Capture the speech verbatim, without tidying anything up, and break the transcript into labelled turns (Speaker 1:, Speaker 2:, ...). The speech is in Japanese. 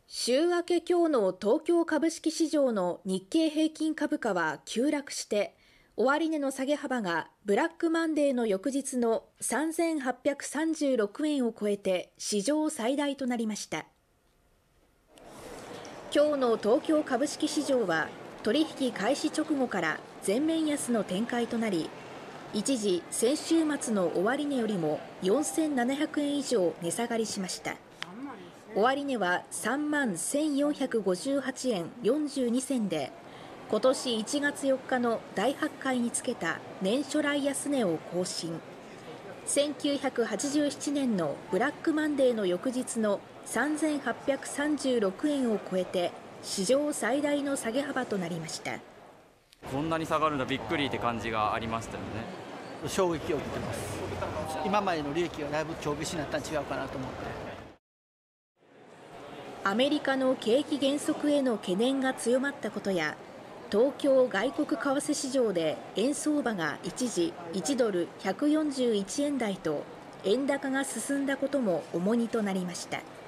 Speaker 1: 週明け今日の東京株式市場の日経平均株価は急落して、終値の下げ幅がブラックマンデーの翌日のさんぜんはっぴゃくさんじゅうろくえんを超えて史上最大となりました。今日の東京株式市場は取引開始直後から全面安の展開となり、一時先週末の終値よりもよんせんななひゃくえん以上値下がりしました。終値はさんまんせんよんひゃくごじゅうはちえんよんじゅうにせんで、今年いちがつよっかの大発会につけた年初来安値を更新。せんきゅうひゃくはちじゅうななねんのブラックマンデーの翌日のさんぜんはっぴゃくさんじゅうろくえんを超えて史上最大の下げ幅となりました。
Speaker 2: こんなに下がるんだ、びっくりって感じがありましたよね。
Speaker 3: 衝撃を受けてます。今までの利益がだいぶ帳消しになったん違うかなと思って。
Speaker 1: アメリカの景気減速への懸念が強まったことや、東京外国為替市場で円相場が一時いちドルひゃくよんじゅういちえん台と円高が進んだことも重荷となりました。